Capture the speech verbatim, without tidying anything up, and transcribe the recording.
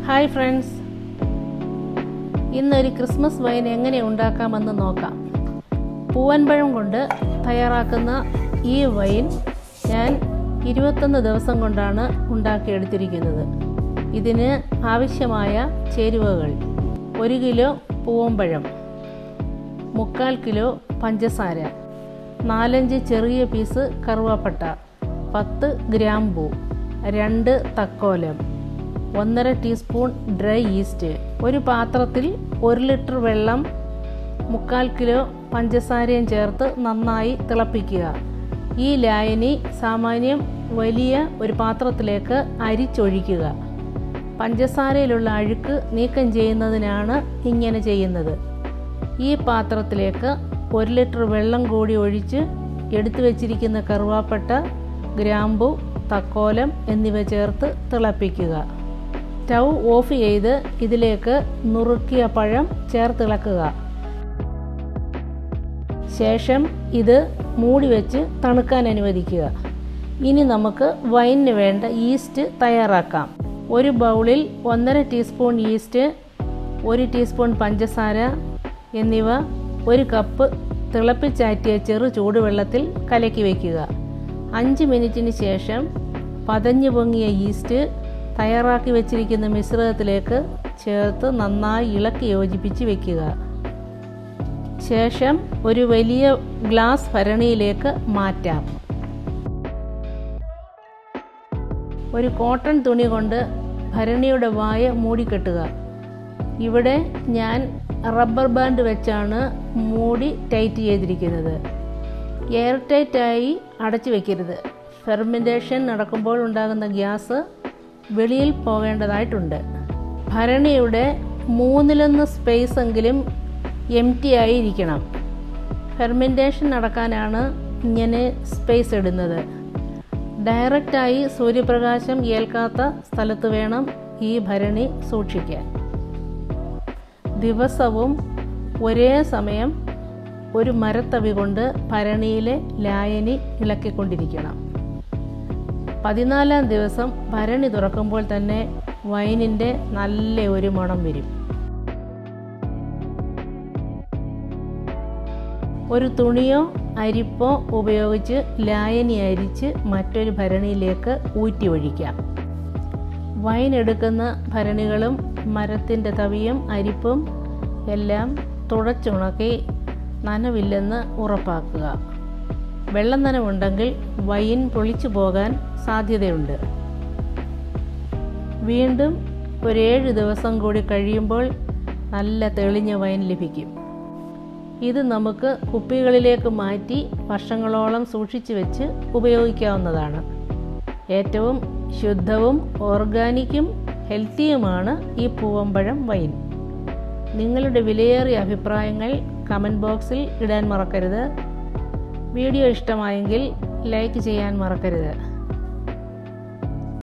Hi friends, ഇന്നൊരു Christmas wine എങ്ങനെ ഉണ്ടാക്കാമെന്ന് നോക്കാം. പൂവൻപഴം കൊണ്ട് തയ്യാറാക്കുന്ന ഈ വൈൻ ഞാൻ ഇരുപത്തൊന്ന് ദിവസം കൊണ്ടാണ് ഉണ്ടാക്കിയെടുത്തിരിക്കുന്നത്. ഇതിന് ആവശ്യമായ ചേരുവകൾ: ഒരു കിലോ പൂവൻപഴം, മുക്കാൽ കിലോ പഞ്ചസാര, നാലഞ്ച് ചെറിയ പീസ് കറുവാപ്പട്ട, പത്ത് ഗ്രാമ്പൂ, രണ്ട് തക്കോലം, ഒന്നര ടീസ്പൂൺ ഡ്രൈ ഈസ്റ്റ്. ഒരു പാത്രത്തിൽ ഒരു ലിറ്റർ വെള്ളം മുക്കാൽ കിലോ പഞ്ചസാരയും ചേർത്ത് നന്നായി തിളപ്പിക്കുക. ഈ ലായനി സാമാന്യം വലിയ ഒരു പാത്രത്തിലേക്ക് അരിച്ചൊഴിക്കുക. പഞ്ചസാരയിലുള്ള അഴുക്ക് നീക്കം ചെയ്യുന്നതിനാണ് ഇങ്ങനെ ചെയ്യുന്നത്. ഈ പാത്രത്തിലേക്ക് ഒരു ലിറ്റർ വെള്ളം കൂടി ഒഴിച്ച് എടുത്തു വച്ചിരിക്കുന്ന കറുവാപ്പട്ട, ഗ്രാമ്പു, തക്കോലം എന്നിവ ചേർത്ത് തിളപ്പിക്കുക. സ്റ്റൗ ഓഫ് ചെയ്ത് ഇതിലേക്ക് നുറുക്കിയ പഴം ചേർത്തിളക്കുക. ശേഷം ഇത് മൂടി വെച്ച് തണുക്കാൻ അനുവദിക്കുക. ഇനി നമുക്ക് വൈനിന് വേണ്ട ഈസ്റ്റ് തയ്യാറാക്കാം. ഒരു ബൗളിൽ ഒന്നര ടീസ്പൂൺ ഈസ്റ്റ്, ഒരു ടീസ്പൂൺ പഞ്ചസാര എന്നിവ ഒരു കപ്പ് തിളപ്പിച്ചാറ്റിയ ചെറു ചൂടുവെള്ളത്തിൽ കലക്കി വയ്ക്കുക. അഞ്ച് മിനിറ്റിന് ശേഷം പതഞ്ഞു പൊങ്ങിയ ഈസ്റ്റ് തയ്യാറാക്കി വെച്ചിരിക്കുന്ന മിശ്രിതത്തിലേക്ക് ചേർത്ത് നന്നായി ഇളക്കി യോജിപ്പിച്ച് വയ്ക്കുക. ശേഷം ഒരു വലിയ ഗ്ലാസ് ഭരണിയിലേക്ക് മാറ്റാം. ഒരു കോട്ടൺ തുണി കൊണ്ട് ഭരണിയുടെ വായ മൂടിക്കെട്ടുക. ഇവിടെ ഞാൻ റബ്ബർ ബാൻഡ് വെച്ചാണ് മൂടി ടൈറ്റ് ചെയ്തിരിക്കുന്നത്. എയർ ടൈറ്റായി അടച്ചു വയ്ക്കരുത്. ഫെർമെൻറ്റേഷൻ നടക്കുമ്പോൾ ഉണ്ടാകുന്ന ഗ്യാസ് വെളിയിൽ പോകേണ്ടതായിട്ടുണ്ട്. ഭരണിയുടെ മൂന്നിലൊന്ന് സ്പേസ് എങ്കിലും എം ടി ആയിരിക്കണം. ഫെർമെൻറ്റേഷൻ നടക്കാനാണ് ഇങ്ങനെ സ്പേസ് ഇടുന്നത്. ഡയറക്റ്റായി സൂര്യപ്രകാശം ഏൽക്കാത്ത സ്ഥലത്ത് വേണം ഈ ഭരണി സൂക്ഷിക്കാൻ. ദിവസവും ഒരേ സമയം ഒരു മരത്തവി കൊണ്ട് ഭരണിയിലെ ലായനി ഇളക്കിക്കൊണ്ടിരിക്കണം. പതിനാലാം ദിവസം ഭരണി തുറക്കുമ്പോൾ തന്നെ വൈനിൻ്റെ നല്ല ഒരു മണം വരും. ഒരു തുണിയോ അരിപ്പോ ഉപയോഗിച്ച് ലായനി അരിച്ച് മറ്റൊരു ഭരണിയിലേക്ക് ഊറ്റി ഒഴിക്കാം. വൈൻ എടുക്കുന്ന ഭരണികളും മരത്തിൻ്റെ തവിയും അരിപ്പും എല്ലാം തുടച്ചുണക്കി നനവില്ലെന്ന് ഉറപ്പാക്കുക. വെള്ളം നനവുണ്ടെങ്കിൽ വൈൻ പൊളിച്ചു പോകാൻ സാധ്യതയുണ്ട്. വീണ്ടും ഒരു ഏഴ് ദിവസം കൂടി കഴിയുമ്പോൾ നല്ല തെളിഞ്ഞ വൈൻ ലഭിക്കും. ഇത് നമുക്ക് കുപ്പികളിലേക്ക് മാറ്റി വർഷങ്ങളോളം സൂക്ഷിച്ചു വെച്ച് ഉപയോഗിക്കാവുന്നതാണ്. ഏറ്റവും ശുദ്ധവും ഓർഗാനിക്കും ഹെൽത്തിയുമാണ് ഈ പൂവൻപഴം വൈൻ. നിങ്ങളുടെ വിലയേറിയ അഭിപ്രായങ്ങൾ കമൻറ്റ് ബോക്സിൽ ഇടാൻ മറക്കരുത്. വീഡിയോ ഇഷ്ടമായെങ്കിൽ ലൈക്ക് ചെയ്യാൻ മറക്കരുത്.